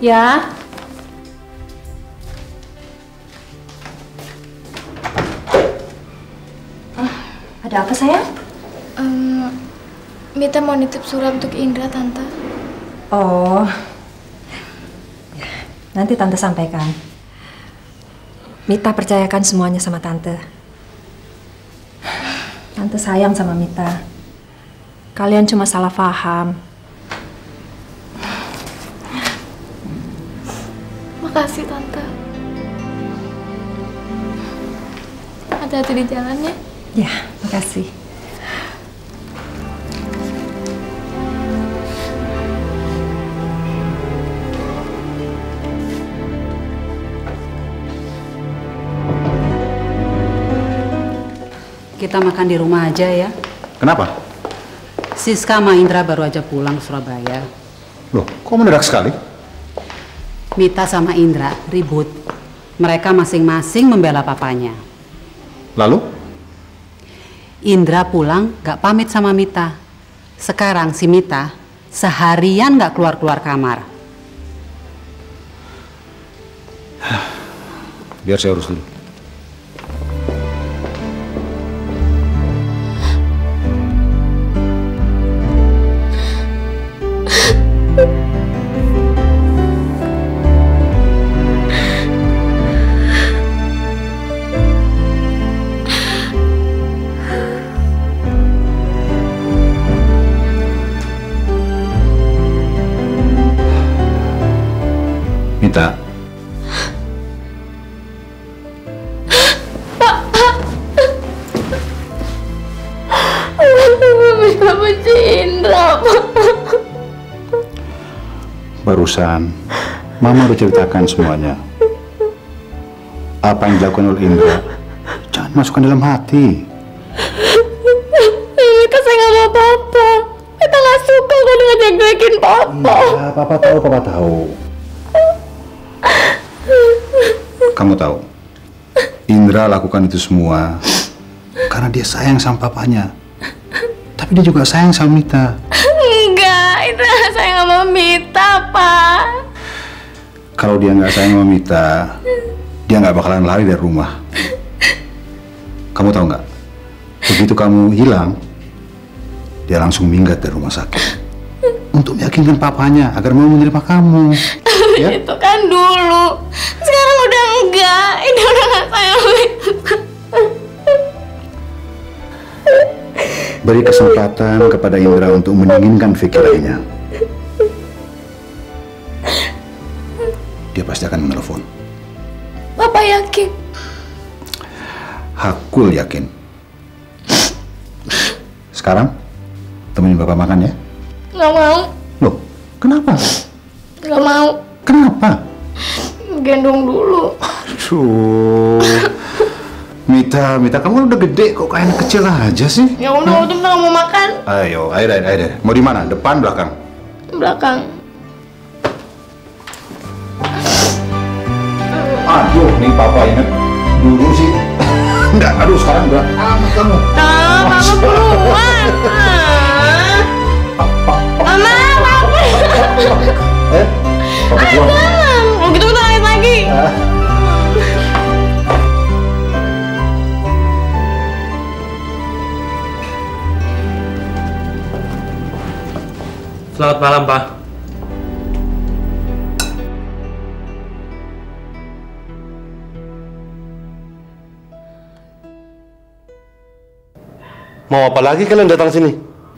Ya. Ada apa sayang? Mita mau nitip surat untuk Indra, Tante. Oh, ya, nanti Tante sampaikan. Mita percayakan semuanya sama Tante. Tante sayang sama Mita. Kalian cuma salah paham. Makasih, Tante. Hati-hati di jalannya. Ya, makasih. Kita makan di rumah aja ya. Kenapa? Siska sama Indra baru aja pulang ke Surabaya. Loh, kok mendadak sekali? Mita sama Indra ribut. Mereka masing-masing membela papanya. Lalu? Indra pulang gak pamit sama Mita. Sekarang si Mita seharian gak keluar-keluar kamar. Biar saya urus dulu. Mita. Mita benci Indra, Pak. Barusan, Mama udah ceritakan semuanya. Apa yang dilakukan oleh Indra, jangan masukkan dalam hati. Mita saya nggak mau Papa. Mita nggak suka kalau ngejek-jekin Papa. Iya, Papa tahu, Papa tahu. Kamu tahu, Indra lakukan itu semua karena dia sayang sama papanya. Tapi dia juga sayang sama Mita. Enggak, Indra saya nggak mau Mita, Pak. Kalau dia nggak sayang sama Mita, dia nggak bakalan lari dari rumah. Kamu tahu nggak? Begitu kamu hilang, dia langsung minggat dari rumah sakit untuk meyakinkan papanya agar mau menerima kamu. Ya? Itu kan dulu. Sekarang udah enggak. Ini udah nggak sayang Mita. Beri kesempatan kepada Indra untuk mendinginkan pikirannya. Dia pasti akan menelpon. Papa yakin? Hakul yakin. Sekarang temenin Bapak makan ya. Nggak mau. Loh, kenapa? Nggak mau. Kenapa? Gendong dulu. Aduh. Mita, kamu kan udah gede, kok kayak anak kecil aja sih? Ya udah, waktu nggak mau makan. Ayo, ayo deh. Mau di mana? Depan, belakang? Belakang. Aduh, nih Papa ingat dulu sih. Enggak, aduh sekarang udah amat kamu. Mama buruan. Mama, Papa. Papa Ayo jangan. Kalau gitu kita nangis lagi. Selamat malam, Pak. Mau apa lagi kalian datang sini?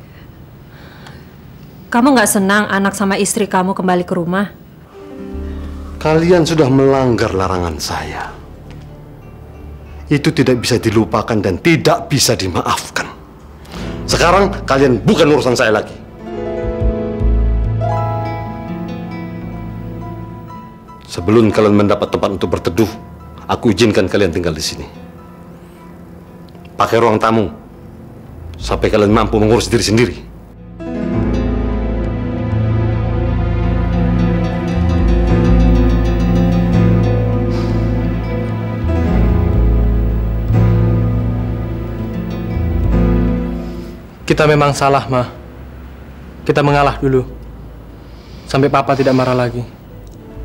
Kamu nggak senang anak sama istri kamu kembali ke rumah? Kalian sudah melanggar larangan saya. Itu tidak bisa dilupakan dan tidak bisa dimaafkan. Sekarang kalian bukan urusan saya lagi. Sebelum kalian mendapat tempat untuk berteduh, aku izinkan kalian tinggal di sini. Pakai ruang tamu sampai kalian mampu mengurus diri sendiri. Kita memang salah, Ma. Kita mengalah dulu. Sampai Papa tidak marah lagi.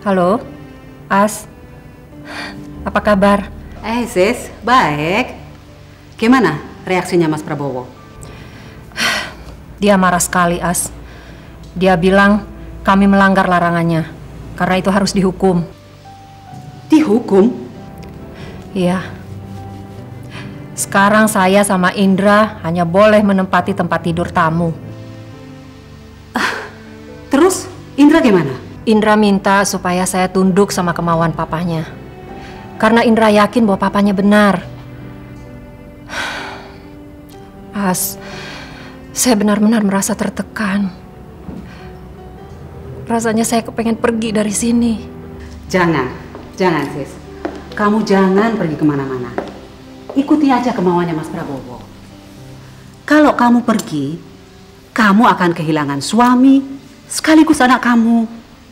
Halo, As. Apa kabar? Sis, baik. Gimana reaksinya Mas Prabowo? Dia marah sekali, As. Dia bilang kami melanggar larangannya, karena itu harus dihukum. Dihukum? Iya. Sekarang saya sama Indra hanya boleh menempati tempat tidur tamu. Terus Indra gimana? Indra minta supaya saya tunduk sama kemauan papanya. Karena Indra yakin bahwa papanya benar. As, saya benar-benar merasa tertekan. Rasanya saya kepengen pergi dari sini. Jangan sis. Kamu jangan pergi kemana-mana. Ikuti aja kemauannya Mas Prabowo. Kalau kamu pergi, kamu akan kehilangan suami sekaligus anak kamu.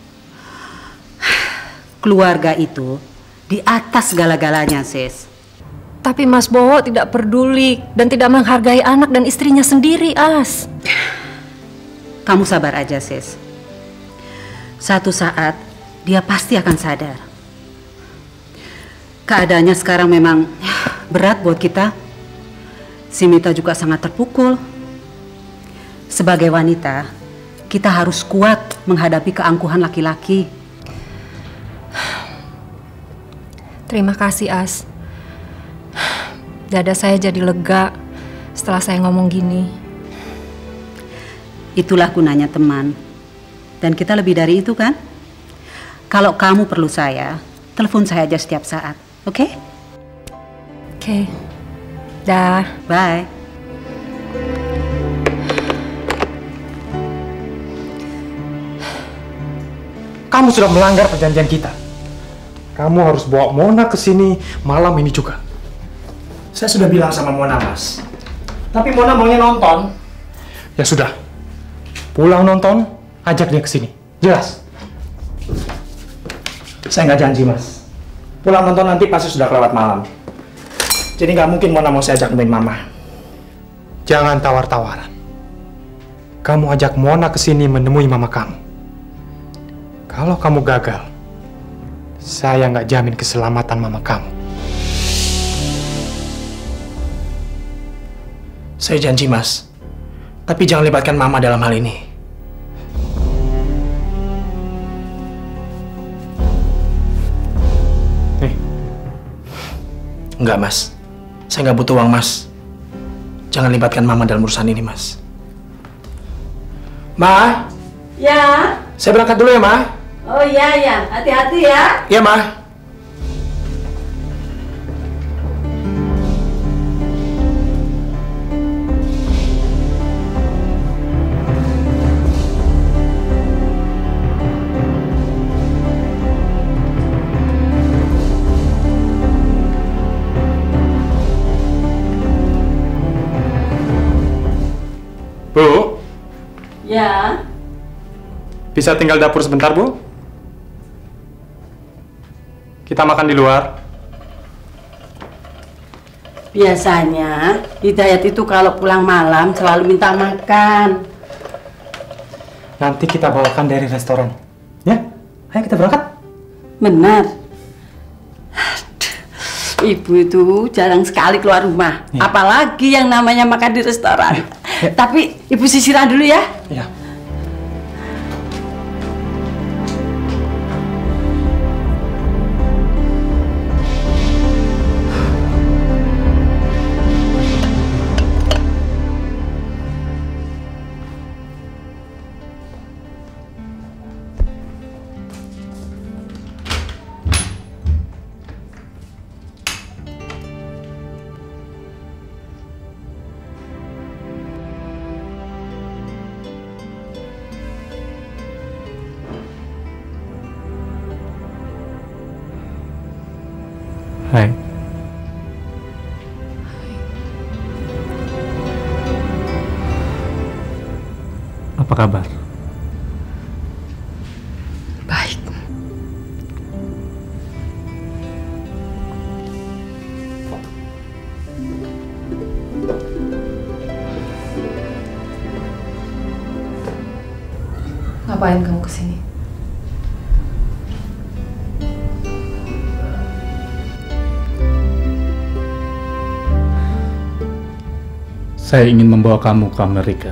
Keluarga itu di atas segala-galanya, sis. Tapi Mas Bowo tidak peduli dan tidak menghargai anak dan istrinya sendiri, As. Kamu sabar aja, sis. Satu saat dia pasti akan sadar. Keadaannya sekarang memang berat buat kita. Si Mita juga sangat terpukul. Sebagai wanita, kita harus kuat menghadapi keangkuhan laki-laki. Terima kasih, As. Dada saya jadi lega setelah saya ngomong gini. Itulah gunanya teman. Dan kita lebih dari itu kan? Kalau kamu perlu saya, telepon saya aja setiap saat. Oke? Oke. Dah. Bye. Kamu sudah melanggar perjanjian kita. Kamu harus bawa Mona ke sini malam ini juga. Saya sudah bilang sama Mona, Mas. Tapi Mona maunya nonton. Ya sudah. Pulang nonton, ajak dia ke sini. Jelas? Saya nggak janji, Mas. Pulang nonton nanti pasti sudah kelewat malam. Jadi nggak mungkin Mona mau saya ajak nemuin Mama. Jangan tawar-tawaran. Kamu ajak Mona ke sini menemui mama kamu. Kalau kamu gagal, saya nggak jamin keselamatan mama kamu. Saya janji, Mas. Tapi jangan libatkan Mama dalam hal ini. Nih. Enggak, Mas. Saya nggak butuh uang, Mas. Jangan libatkan Mama dalam urusan ini, Mas. Ma? Ya. Saya berangkat dulu ya, Ma. Oh iya, ya. Hati-hati ya. Iya, Ma. Bu? Ya. Bisa tinggal dapur sebentar, Bu? Kita makan di luar. Biasanya Hidayat itu kalau pulang malam selalu minta makan. Nanti kita bawakan dari restoran. Ya? Ayo kita berangkat. Benar. Ibu itu jarang sekali keluar rumah. Ya. Apalagi yang namanya makan di restoran. Ya. Tapi Ibu sisiran dulu ya. Ya. Hai. Apa kabar? Baik. Ngapain kamu kesini? Saya ingin membawa kamu ke Amerika.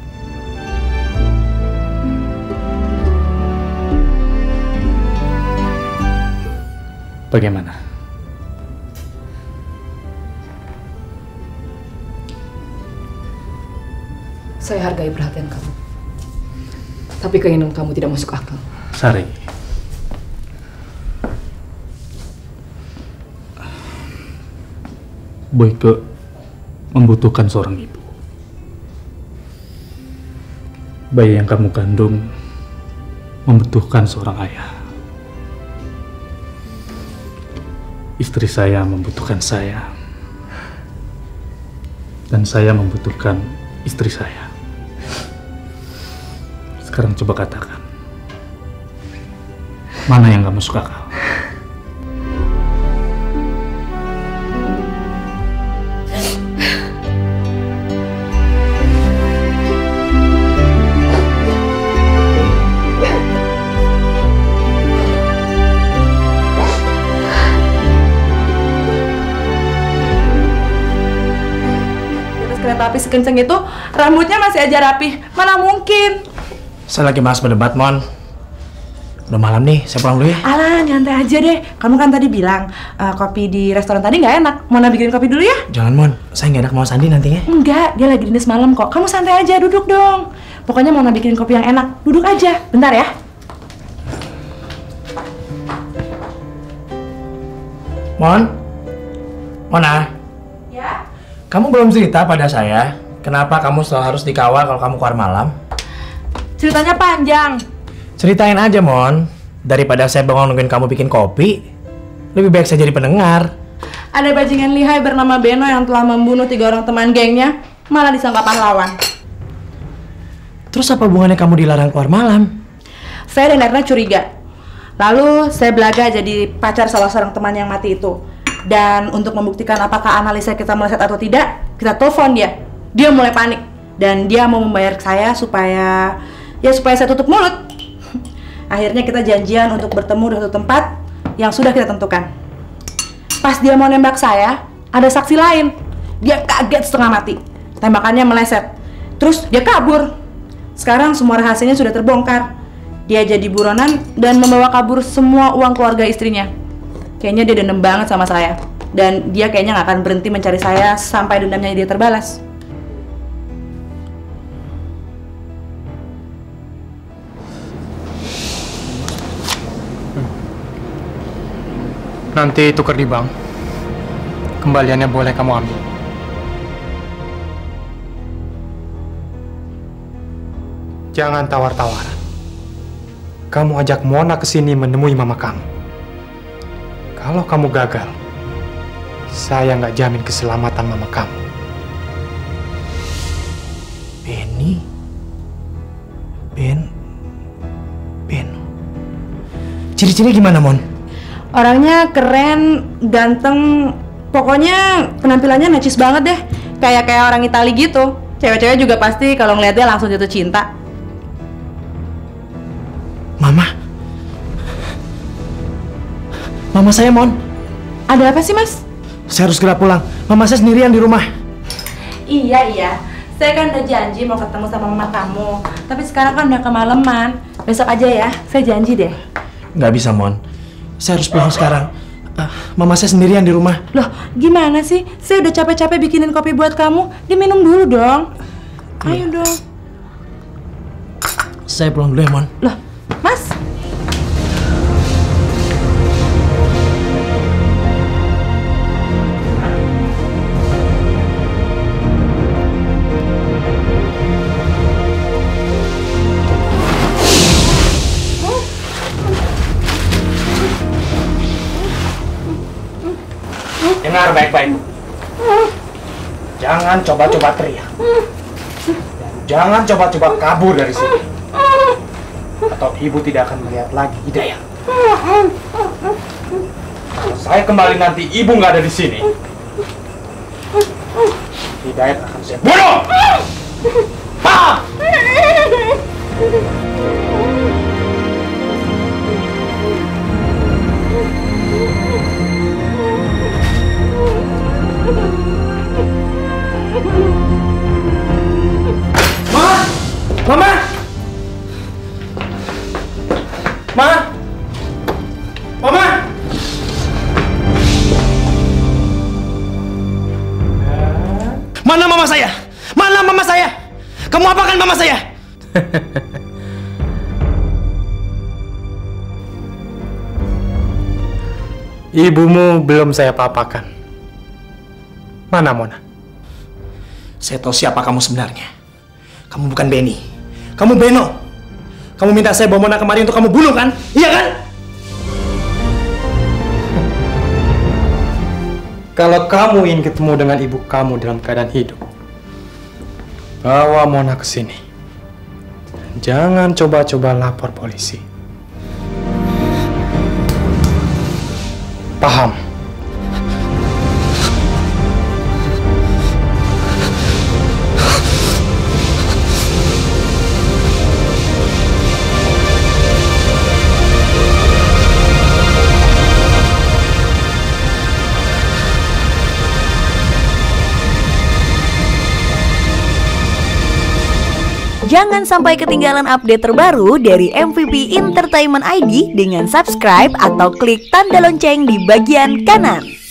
Bagaimana? Saya hargai perhatian kamu. Tapi keinginan kamu tidak masuk akal. Sari. Boyke membutuhkan seorang ibu. Bayi yang kamu kandung membutuhkan seorang ayah. Istri saya membutuhkan saya. Dan saya membutuhkan istri saya. Sekarang coba katakan, mana yang gak masuk akal? Kereta api sekenceng itu, rambutnya masih aja rapi. Mana mungkin? Saya lagi malas berdebat, Mon. Udah malam nih, saya pulang dulu ya. Alah, nyantai aja deh. Kamu kan tadi bilang kopi di restoran tadi nggak enak. Mona bikin kopi dulu ya? Jangan, Mon. Saya nggak enak mau Sandi nantinya. Enggak, dia lagi dinas malam kok. Kamu santai aja, duduk dong. Pokoknya Mona bikin kopi yang enak. Duduk aja. Bentar ya. Mon? Mona? Ya? Kamu belum cerita pada saya, kenapa kamu selalu harus dikawal kalau kamu keluar malam? Ceritanya panjang. Ceritain aja, Mon. Daripada saya bengong nungguin kamu bikin kopi, lebih baik saya jadi pendengar. Ada bajingan lihai bernama Beno yang telah membunuh 3 orang teman gengnya, malah disangka pahlawan. Terus apa hubungannya kamu dilarang keluar malam? Saya dan Erna curiga. Lalu saya belaga jadi pacar salah seorang teman yang mati itu. Dan untuk membuktikan apakah analisa kita meleset atau tidak, kita telepon dia. Dia mulai panik dan dia mau membayar saya supaya saya tutup mulut. Akhirnya kita janjian untuk bertemu di satu tempat yang sudah kita tentukan. Pas dia mau nembak saya, ada saksi lain. Dia kaget setengah mati. Tembakannya meleset. Terus dia kabur. Sekarang semua rahasianya sudah terbongkar. Dia jadi buronan dan membawa kabur semua uang keluarga istrinya. Kayaknya dia dendam banget sama saya. Dan dia kayaknya nggak akan berhenti mencari saya sampai dendamnya dia terbalas. Nanti tukar di bank. Kembaliannya boleh kamu ambil. Jangan tawar-tawaran. Kamu ajak Mona ke sini menemui mama kamu. Kalau kamu gagal, saya nggak jamin keselamatan mama kamu. Benny? Ben? Ciri-ciri gimana, Mon? Orangnya keren, ganteng, pokoknya penampilannya necis banget deh. Kayak orang Itali gitu. Cewek-cewek juga pasti kalau ngeliat dia langsung jatuh cinta. Mama saya, Mon. Ada apa sih, Mas? Saya harus segera pulang. Mama saya sendirian di rumah. Iya. Saya kan udah janji mau ketemu sama mama kamu. Tapi sekarang kan udah kemalaman. Besok aja ya, saya janji deh. Nggak bisa, Mon. Saya harus pulang sekarang. Mama saya sendirian di rumah. Loh, gimana sih? Saya udah capek-capek bikinin kopi buat kamu. Diminum dulu dong. Ayo dong. Saya pulang dulu ya, Mon. Loh, Mas? Dengar baik-baik. Jangan coba-coba teriak. Dan jangan coba-coba kabur dari sini. Atau ibu tidak akan melihat lagi Hidayat. Kalau saya kembali nanti ibu nggak ada di sini, Hidayat akan saya bunuh. Ha! Mama! Ma! Mama! Mana mama saya? Mana mama saya? Kamu apakan mama saya? Ibumu belum saya papakan. Mana Mona? Saya tahu siapa kamu sebenarnya. Kamu bukan Benny. Kamu Beno. Kamu minta saya bawa Mona kemari untuk kamu bunuh kan? Iya kan? Kalau kamu ingin ketemu dengan ibu kamu dalam keadaan hidup, bawa Mona ke sini. Jangan coba-coba lapor polisi. Paham? Jangan sampai ketinggalan update terbaru dari MVP Entertainment ID dengan subscribe atau klik tanda lonceng di bagian kanan.